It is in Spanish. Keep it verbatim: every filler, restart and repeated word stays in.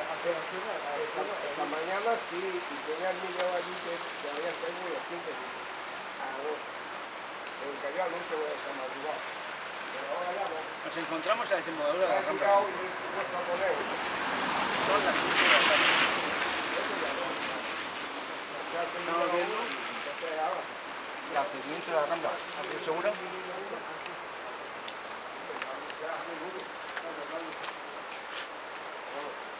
Esta mañana sí, y tenía el niño allí que todavía tengo y aquí que agosto. El que yo anuncio voy a estar madrugado. Pero ahora ya no. Nos encontramos en la desembocadura de la Rambla. Son las cinco de la tarde. Estamos viendo la seguimiento de la Rambla. ¿Estás seguro? ya,